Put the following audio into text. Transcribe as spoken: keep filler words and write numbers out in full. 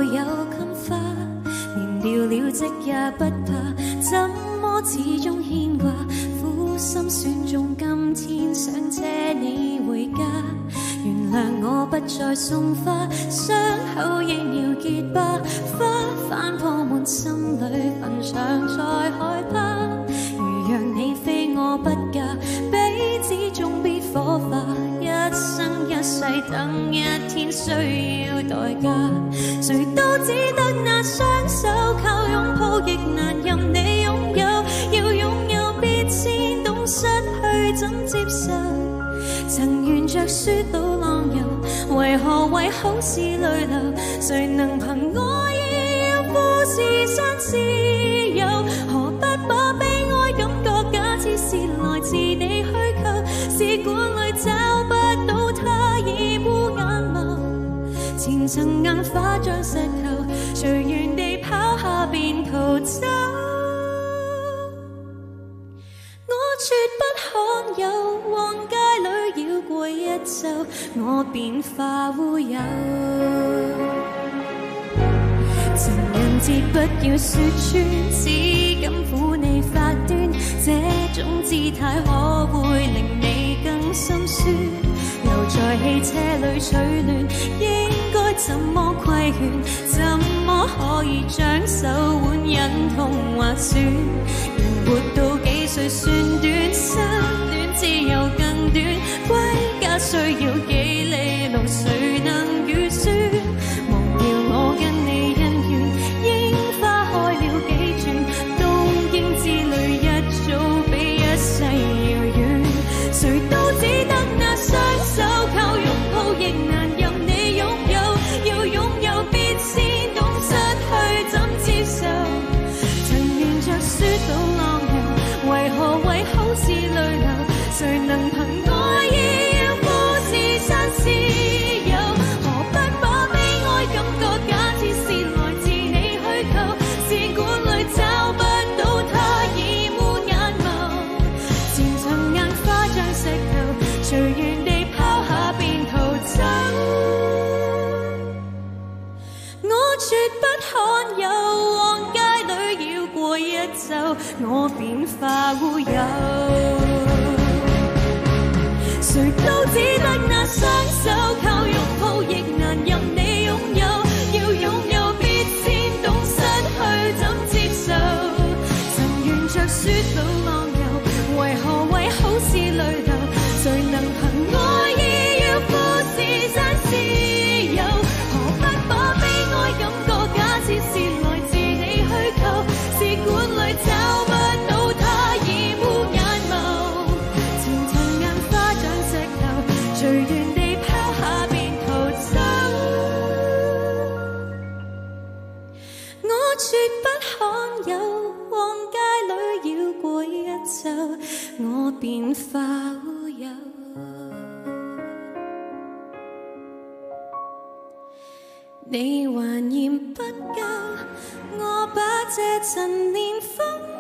有襟花，連掉了職也不怕，怎麼始終牽掛？苦心選中今天想車你回家，原諒我不再送花，傷口亦要結疤，花瓣鋪滿心裏，墳場再害怕。如讓你非我不嫁，彼此終必火化，一生一世等一天需要代價，誰都只得那雙手，靠擁抱亦難任你擁有，要擁有必先懂失去怎接受。曾沿着雪路浪遊，為何為好事淚流？誰能憑愛意要富士山私有？何不把悲哀感覺假設是來自你虛構？試管裏找不到它已烏眼眸，前塵硬化像石頭，隨緣地拋下便逃走。我絕不罕有，往街裏繞過一周，我便化烏有。情人節不要說穿，只敢撫你發端，這種姿態可會令你更心酸？留在汽車裏取暖，應該怎麼規勸？怎麼可以將手腕忍痛劃損？人活到幾歲算短，身短自由更短，歸家需要幾里路，誰能預算？忘掉我跟你恩怨，櫻花開了幾轉，東京之旅一早比一世遙遠，誰都只得那雙手，靠擁抱亦難任你擁有，要擁有必先懂失去怎接受。曾沿着雪路浪遊，為何為好事淚流？誰能憑愛意要富士山私有？何不把悲哀感覺假設是來自你虛構？試管裏找不到它已烏眼眸，前塵硬化像石頭，隨緣地拋下便逃走。我絕不罕有，往街裏繞過一周，我便化烏有。誰都只得那雙手，靠擁抱亦難任你擁有，要擁有必先懂失去怎接受。曾沿着雪路浪遊，為何為好事淚流？誰能憑愛意要富士山私有？何不把悲哀感覺假設是來自你虛構？試管裏找不到它已烏眼眸，前塵硬化像石頭，隨緣地拋下便逃走。我絕不罕有，往街裏繞過一周，我便化烏有。你還嫌不夠，我把這陳年風